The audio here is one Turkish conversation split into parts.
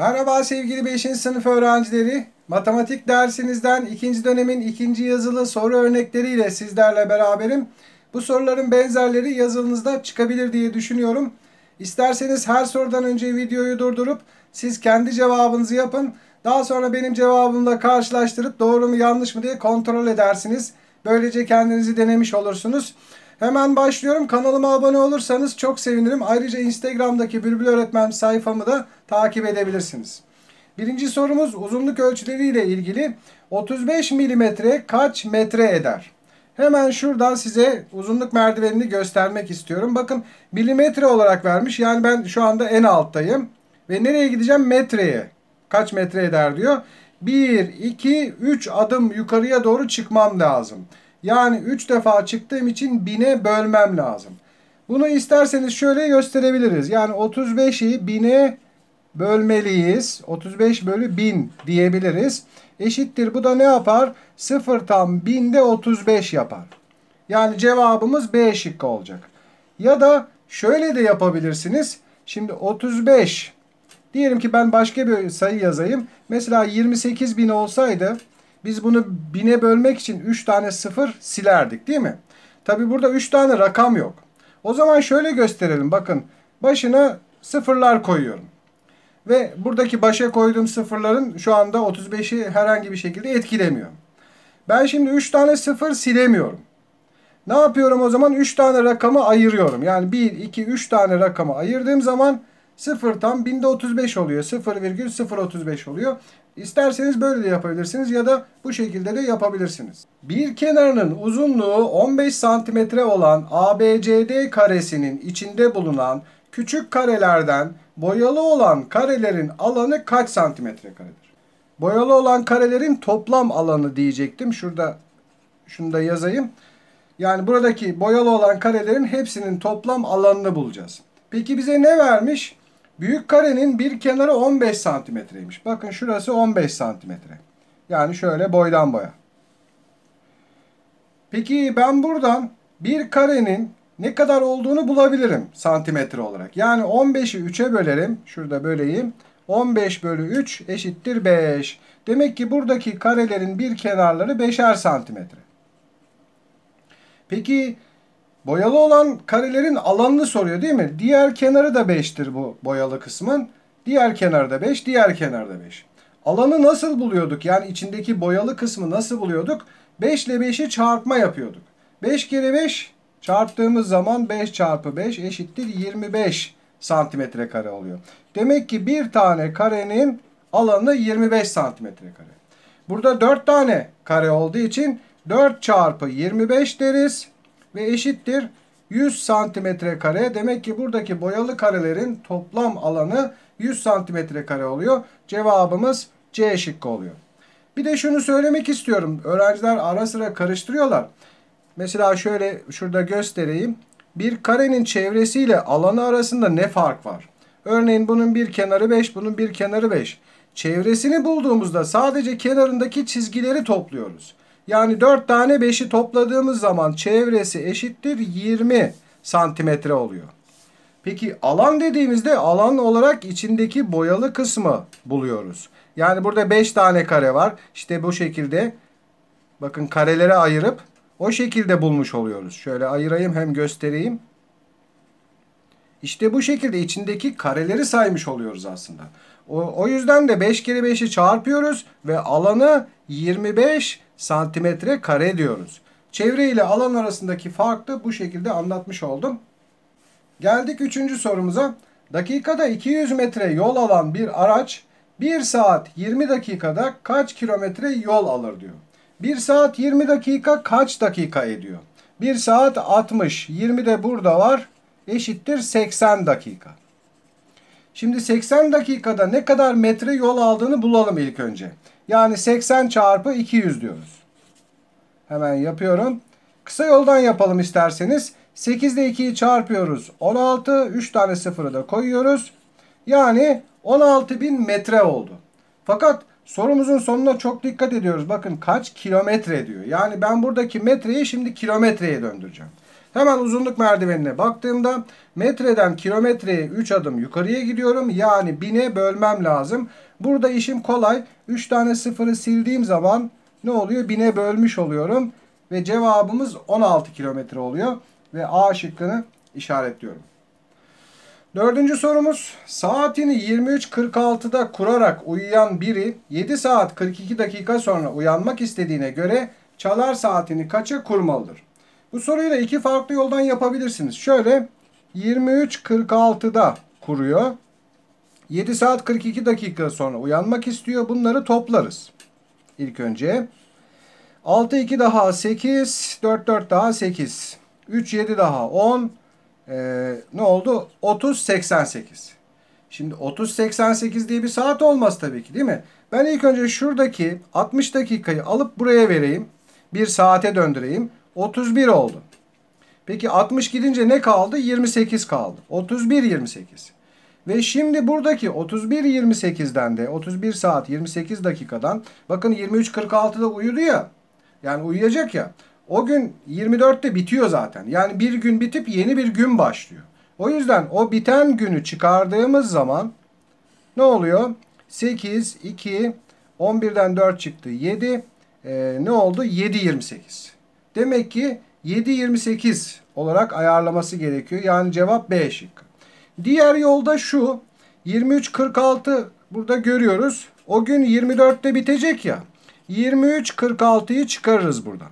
Merhaba sevgili 5. sınıf öğrencileri. Matematik dersinizden 2. dönemin 2. yazılı soru örnekleriyle sizlerle beraberim. Bu soruların benzerleri yazınızda çıkabilir diye düşünüyorum. İsterseniz her sorudan önce videoyu durdurup siz kendi cevabınızı yapın. Daha sonra benim cevabımla karşılaştırıp doğru mu yanlış mı diye kontrol edersiniz. Böylece kendinizi denemiş olursunuz. Hemen başlıyorum. Kanalıma abone olursanız çok sevinirim. Ayrıca Instagram'daki Bülbül Öğretmen sayfamı da takip edebilirsiniz. Birinci sorumuz uzunluk ölçüleriyle ilgili. 35 milimetre kaç metre eder? Hemen şuradan size uzunluk merdivenini göstermek istiyorum. Bakın milimetre olarak vermiş. Yani ben şu anda en alttayım. Ve nereye gideceğim? Metreye. Kaç metre eder diyor. 1, 2, 3 adım yukarıya doğru çıkmam lazım. Yani 3 defa çıktığım için 1000'e bölmem lazım. Bunu isterseniz şöyle gösterebiliriz. Yani 35'i 1000'e bölmeliyiz. 35 bölü 1000 diyebiliriz. Eşittir. Bu da ne yapar? 0 tam 1000'de 35 yapar. Yani cevabımız B şıkkı olacak. Ya da şöyle de yapabilirsiniz. Şimdi 35. Diyelim ki ben başka bir sayı yazayım. Mesela 28.000 olsaydı biz bunu 1000'e bölmek için 3 tane sıfır silerdik değil mi? Tabi burada 3 tane rakam yok. O zaman şöyle gösterelim. Bakın başına sıfırlar koyuyorum. Ve buradaki başa koyduğum sıfırların şu anda 35'i herhangi bir şekilde etkilemiyor. Ben şimdi 3 tane sıfır silemiyorum. Ne yapıyorum o zaman? 3 tane rakamı ayırıyorum. Yani 1, 2, 3 tane rakamı ayırdığım zaman 0 tam 1000'de 35 oluyor. 0,035 oluyor. İsterseniz böyle de yapabilirsiniz ya da bu şekilde de yapabilirsiniz. Bir kenarının uzunluğu 15 santimetre olan ABCD karesinin içinde bulunan küçük karelerden boyalı olan karelerin alanı kaç santimetre karedir? Boyalı olan karelerin toplam alanı diyecektim. Şunu da yazayım. Yani buradaki boyalı olan karelerin hepsinin toplam alanını bulacağız. Peki bize ne vermiş? Büyük karenin bir kenarı 15 santimetreymiş. Bakın şurası 15 santimetre. Yani şöyle boydan boya. Peki ben buradan bir karenin ne kadar olduğunu bulabilirim santimetre olarak. Yani 15'i 3'e bölerim. Şurada böleyim. 15 bölü 3 eşittir 5. Demek ki buradaki karelerin bir kenarları 5'er santimetre. Peki boyalı olan karelerin alanını soruyor değil mi? Diğer kenarı da 5'tir bu boyalı kısmın. Diğer kenarı da 5, diğer kenarı da 5. Alanı nasıl buluyorduk? Yani içindeki boyalı kısmı nasıl buluyorduk? 5 ile 5'i çarpma yapıyorduk. 5 kere 5 çarptığımız zaman 5 çarpı 5 eşittir 25 santimetre kare oluyor. Demek ki bir tane karenin alanı 25 santimetre kare. Burada 4 tane kare olduğu için 4 çarpı 25 deriz ve eşittir 100 santimetre kare. Demek ki buradaki boyalı karelerin toplam alanı 100 santimetre kare oluyor. Cevabımız C şıkkı oluyor. Bir de şunu söylemek istiyorum. Öğrenciler ara sıra karıştırıyorlar. Mesela şöyle şurada göstereyim. Bir karenin çevresiyle alanı arasında ne fark var? Örneğin bunun bir kenarı 5, bunun bir kenarı 5. Çevresini bulduğumuzda sadece kenarındaki çizgileri topluyoruz. Yani 4 tane 5'i topladığımız zaman çevresi eşittir 20 santimetre oluyor. Peki alan dediğimizde alan olarak içindeki boyalı kısmı buluyoruz. Yani burada 5 tane kare var. İşte bu şekilde bakın karelere ayırıp o şekilde bulmuş oluyoruz. Şöyle ayırayım hem göstereyim. İşte bu şekilde içindeki kareleri saymış oluyoruz aslında. O yüzden de 5 kere 5'i çarpıyoruz ve alanı 25 santimetre kare diyoruz. Çevre ile alan arasındaki farkı bu şekilde anlatmış oldum. Geldik 3. sorumuza. Dakikada 200 metre yol alan bir araç 1 saat 20 dakikada kaç kilometre yol alır diyor. 1 saat 20 dakika kaç dakika ediyor? 1 saat 60, 20 de burada var, eşittir 80 dakika. Şimdi 80 dakikada ne kadar metre yol aldığını bulalım ilk önce. Yani 80 çarpı 200 diyoruz. Hemen yapıyorum. Kısa yoldan yapalım isterseniz. 8 ile 2'yi çarpıyoruz. 16, 3 tane sıfırı da koyuyoruz. Yani 16.000 metre oldu. Fakat sorumuzun sonuna çok dikkat ediyoruz. Bakın kaç kilometre diyor. Yani ben buradaki metreyi şimdi kilometreye döndüreceğim. Hemen uzunluk merdivenine baktığımda metreden kilometreye 3 adım yukarıya gidiyorum. Yani 1000'e bölmem lazım. Burada işim kolay. 3 tane sıfırı sildiğim zaman ne oluyor? 1000'e bölmüş oluyorum. Ve cevabımız 16 kilometre oluyor. Ve A şıkkını işaretliyorum. Dördüncü sorumuz. Saatini 23.46'da kurarak uyuyan biri 7 saat 42 dakika sonra uyanmak istediğine göre çalar saatini kaça kurmalıdır? Bu soruyu da iki farklı yoldan yapabilirsiniz. Şöyle 23.46'da kuruyor. 7 saat 42 dakika sonra uyanmak istiyor. Bunları toplarız. İlk önce 6 2 daha 8, 4 4 daha 8, 3 7 daha 10, ne oldu? 30 88. Şimdi 30 88 diye bir saat olmaz tabii ki, değil mi? Ben ilk önce şuradaki 60 dakikayı alıp buraya vereyim. Bir saate döndüreyim. 31 oldu. Peki 60 gidince ne kaldı? 28 kaldı. 31 28. Ve şimdi buradaki 31 28'den de 31 saat 28 dakikadan, bakın 23.46'da uyudu ya. Yani uyuyacak ya. O gün 24'te bitiyor zaten. Yani bir gün bitip yeni bir gün başlıyor. O yüzden o biten günü çıkardığımız zaman ne oluyor? 8, 2, 11'den 4 çıktı 7. Ne oldu? 7.28. Demek ki 7.28 olarak ayarlaması gerekiyor. Yani cevap B şıkkı. Diğer yolda şu. 23.46 burada görüyoruz. O gün 24'te bitecek ya. 23.46'yı çıkarırız buradan.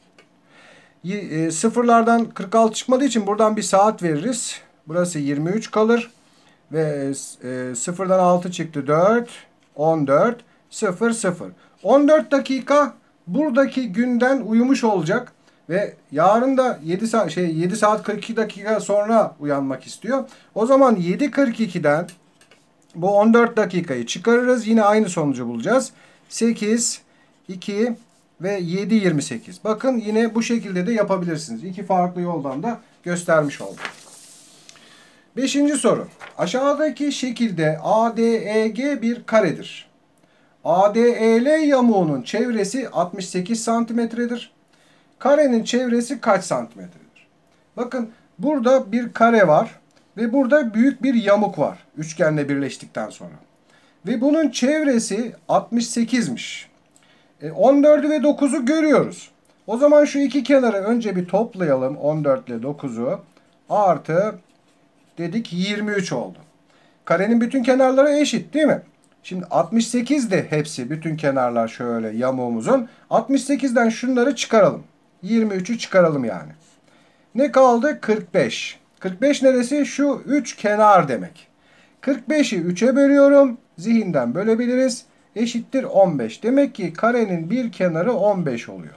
Sıfırlardan 46 çıkmadığı için buradan bir saat veririz. Burası 23 kalır. Ve sıfırdan 6 çıktı 4, 14, 0, 0. 14 dakika buradaki günden uyumuş olacak. Ve yarın da 7 saat 42 dakika sonra uyanmak istiyor. O zaman 7.42'den bu 14 dakikayı çıkarırız. Yine aynı sonucu bulacağız. 8, 2 ve 7.28. Bakın yine bu şekilde de yapabilirsiniz. İki farklı yoldan da göstermiş oldum. Beşinci soru. Aşağıdaki şekilde ADEG bir karedir. ADEL yamuğunun çevresi 68 santimetredir. Karenin çevresi kaç santimetredir? Bakın burada bir kare var ve burada büyük bir yamuk var üçgenle birleştikten sonra. Ve bunun çevresi 68'miş. 14'ü ve 9'u görüyoruz. O zaman şu iki kenarı önce bir toplayalım. 14 ile 9'u artı dedik 23 oldu. Karenin bütün kenarları eşit değil mi? Şimdi 68 de hepsi, bütün kenarlar şöyle yamuğumuzun. 68'den şunları çıkaralım. 23'ü çıkaralım yani. Ne kaldı? 45. 45 neresi? Şu 3 kenar demek. 45'i 3'e bölüyorum. Zihinden bölebiliriz. Eşittir 15. Demek ki karenin bir kenarı 15 oluyor.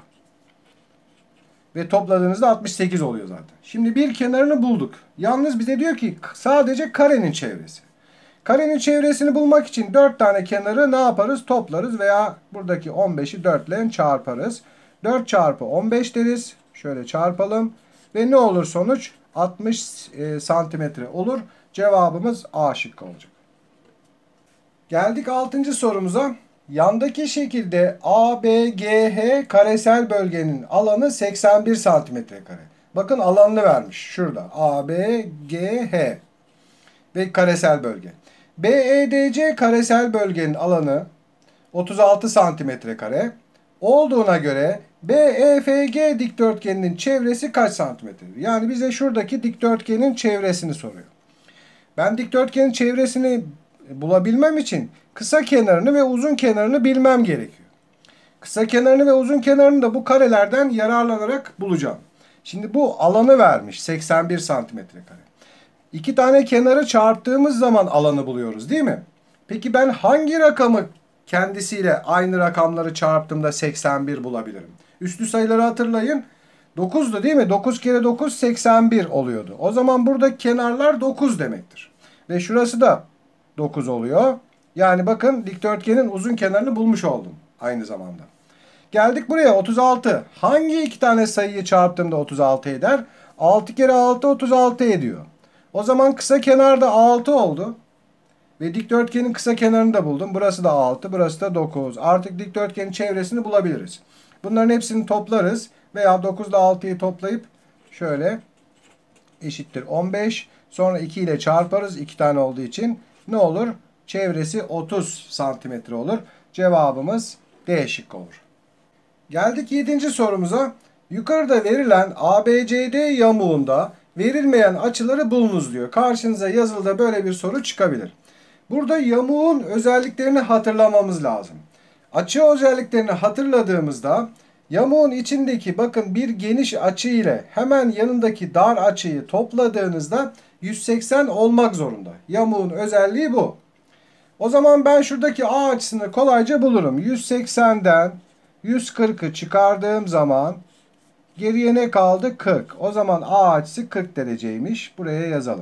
Ve topladığınızda 68 oluyor zaten. Şimdi bir kenarını bulduk. Yalnız bize diyor ki sadece karenin çevresi. Karenin çevresini bulmak için 4 tane kenarı ne yaparız? Toplarız veya buradaki 15'i 4 ile çarparız. 4 çarpı 15 deriz. Şöyle çarpalım. Ve ne olur sonuç? 60 santimetre olur. Cevabımız A şıkkı olacak. Geldik 6. sorumuza. Yandaki şekilde ABGH karesel bölgenin alanı 81 santimetre kare. Bakın alanını vermiş. Şurada. ABGH ve karesel bölge. BEDC karesel bölgenin alanı 36 santimetre kare olduğuna göre BEFG dikdörtgeninin çevresi kaç santimetredir? Yani bize şuradaki dikdörtgenin çevresini soruyor. Ben dikdörtgenin çevresini bulabilmem için kısa kenarını ve uzun kenarını bilmem gerekiyor. Kısa kenarını ve uzun kenarını da bu karelerden yararlanarak bulacağım. Şimdi bu alanı vermiş 81 santimetre kare. İki tane kenarı çarptığımız zaman alanı buluyoruz değil mi? Peki ben hangi rakamı kendisiyle aynı rakamları çarptığımda 81 bulabilirim? Üslü sayıları hatırlayın. 9'du değil mi? 9 kere 9 81 oluyordu. O zaman buradaki kenarlar 9 demektir. Ve şurası da 9 oluyor. Yani bakın dikdörtgenin uzun kenarını bulmuş oldum aynı zamanda. Geldik buraya 36. Hangi iki tane sayıyı çarptığımda 36 eder? 6 kere 6 36 ediyor. O zaman kısa kenar da 6 oldu. Ve dikdörtgenin kısa kenarını da buldum. Burası da 6, burası da 9. Artık dikdörtgenin çevresini bulabiliriz. Bunların hepsini toplarız. Veya 9 ile 6'yı toplayıp şöyle eşittir 15. Sonra 2 ile çarparız. 2 tane olduğu için ne olur? Çevresi 30 santimetre olur. Cevabımız D şıkkı olur. Geldik 7. sorumuza. Yukarıda verilen ABCD yamuğunda verilmeyen açıları bulunuz diyor. Karşınıza yazılıda böyle bir soru çıkabilir. Burada yamuğun özelliklerini hatırlamamız lazım. Açı özelliklerini hatırladığımızda yamuğun içindeki bakın bir geniş açı ile hemen yanındaki dar açıyı topladığınızda 180 olmak zorunda. Yamuğun özelliği bu. O zaman ben şuradaki A açısını kolayca bulurum. 180'den 140'ı çıkardığım zaman geriye ne kaldı? 40. O zaman A açısı 40 dereceymiş. Buraya yazalım.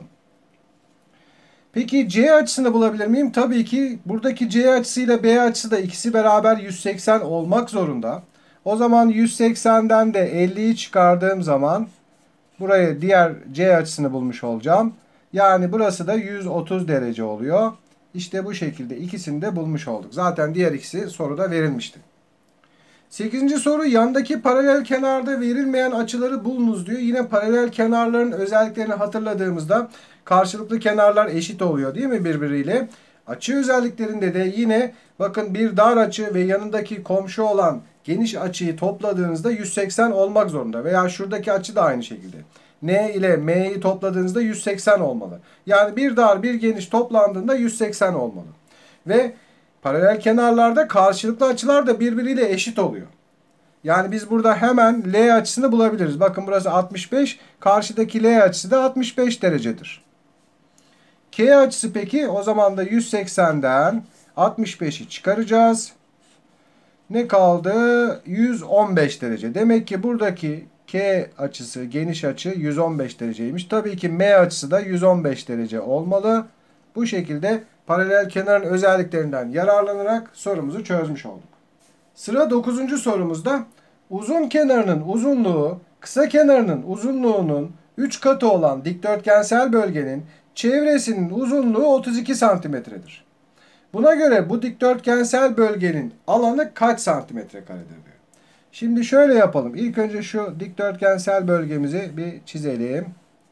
Peki C açısını bulabilir miyim? Tabii ki buradaki C açısıyla B açısı da ikisi beraber 180 olmak zorunda. O zaman 180'den de 50'yi çıkardığım zaman buraya diğer C açısını bulmuş olacağım. Yani burası da 130 derece oluyor. İşte bu şekilde ikisini de bulmuş olduk. Zaten diğer ikisi soruda verilmişti. 8. soru yandaki paralel kenarda verilmeyen açıları bulunuz diyor. Yine paralel kenarların özelliklerini hatırladığımızda karşılıklı kenarlar eşit oluyor değil mi birbiriyle? Açı özelliklerinde de yine bakın bir dar açı ve yanındaki komşu olan geniş açıyı topladığınızda 180 olmak zorunda. Veya şuradaki açı da aynı şekilde. N ile M'yi topladığınızda 180 olmalı. Yani bir dar bir geniş toplandığında 180 olmalı. Ve paralel kenarlarda karşılıklı açılar da birbiriyle eşit oluyor. Yani biz burada hemen L açısını bulabiliriz. Bakın burası 65. Karşıdaki L açısı da 65 derecedir. K açısı peki o zaman da 180'den 65'i çıkaracağız. Ne kaldı? 115 derece. Demek ki buradaki K açısı geniş açı 115 dereceymiş. Tabii ki M açısı da 115 derece olmalı. Bu şekilde paralel kenarın özelliklerinden yararlanarak sorumuzu çözmüş olduk. Sıra 9. sorumuzda uzun kenarının uzunluğu kısa kenarının uzunluğunun 3 katı olan dikdörtgensel bölgenin çevresinin uzunluğu 32 santimetredir. Buna göre bu dikdörtgensel bölgenin alanı kaç santimetre karedir diyor. Şimdi şöyle yapalım. İlk önce şu dikdörtgensel bölgemizi bir çizelim.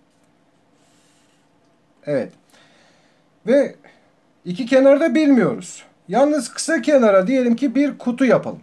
Evet. Ve iki kenarı da bilmiyoruz. Yalnız kısa kenara diyelim ki bir kutu yapalım.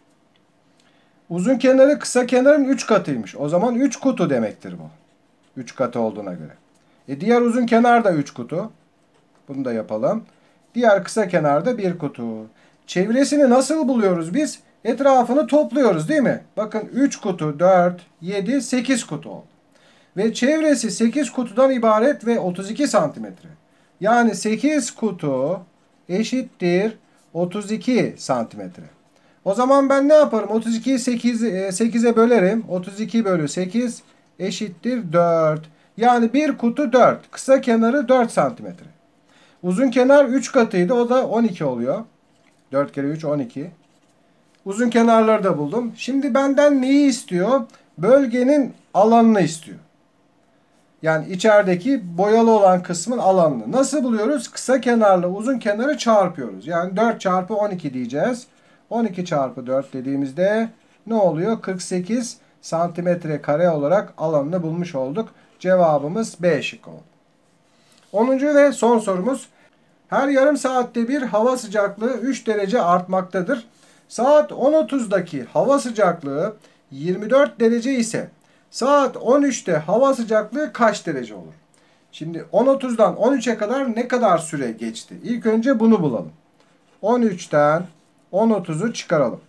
Uzun kenarı kısa kenarın 3 katıymış. O zaman 3 kutu demektir bu. 3 katı olduğuna göre. Diğer uzun kenar da 3 kutu. Bunu da yapalım. Diğer kısa kenarda 1 kutu. Çevresini nasıl buluyoruz biz? Etrafını topluyoruz değil mi? Bakın 3 kutu, 4, 7, 8 kutu oldu. Ve çevresi 8 kutudan ibaret ve 32 santimetre. Yani 8 kutu eşittir 32 santimetre. O zaman ben ne yaparım? 32'yi 8'e bölerim. 32 bölü 8 eşittir 4. Yani bir kutu 4. Kısa kenarı 4 santimetre. Uzun kenar 3 katıydı. O da 12 oluyor. 4 kere 3 12. Uzun kenarları da buldum. Şimdi benden neyi istiyor? Bölgenin alanını istiyor. Yani içerideki boyalı olan kısmın alanını. Nasıl buluyoruz? Kısa kenarla uzun kenarı çarpıyoruz. Yani 4 çarpı 12 diyeceğiz. 12 çarpı 4 dediğimizde ne oluyor? 48 santimetre kare olarak alanını bulmuş olduk. Cevabımız B şıkkı oldu. 10. ve son sorumuz. Her yarım saatte bir hava sıcaklığı 3 derece artmaktadır. Saat 10.30'daki hava sıcaklığı 24 derece ise saat 13'te hava sıcaklığı kaç derece olur? Şimdi 10.30'dan 13'e kadar ne kadar süre geçti? İlk önce bunu bulalım. 13'ten 10.30'u çıkaralım.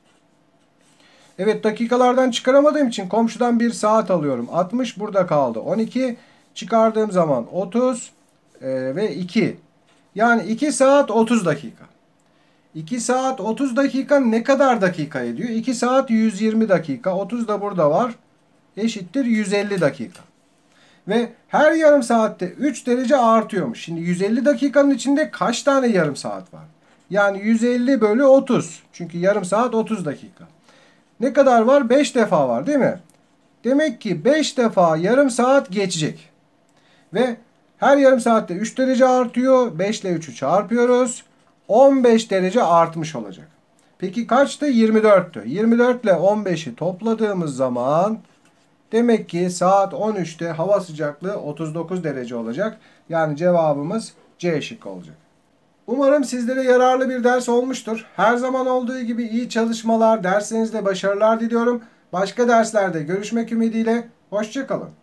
Evet, dakikalardan çıkaramadığım için komşudan bir saat alıyorum. 60 burada kaldı. 12 çıkardığım zaman 30 ve 2. Yani 2 saat 30 dakika. 2 saat 30 dakika ne kadar dakika ediyor? 2 saat 120 dakika. 30 da burada var. Eşittir 150 dakika. Ve her yarım saatte 3 derece artıyormuş. Şimdi 150 dakikanın içinde kaç tane yarım saat var? Yani 150 bölü 30. Çünkü yarım saat 30 dakika. Ne kadar var? 5 defa var değil mi? Demek ki 5 defa yarım saat geçecek. Ve her yarım saatte 3 derece artıyor. 5 ile 3'ü çarpıyoruz. 15 derece artmış olacak. Peki kaçtı? 24'tü. 24 ile 15'i topladığımız zaman Demek ki saat 13'te hava sıcaklığı 39 derece olacak. Yani cevabımız C şıkkı olacak. Umarım sizlere yararlı bir ders olmuştur. Her zaman olduğu gibi iyi çalışmalar, derslerinizde başarılar diliyorum. Başka derslerde görüşmek ümidiyle. Hoşça kalın.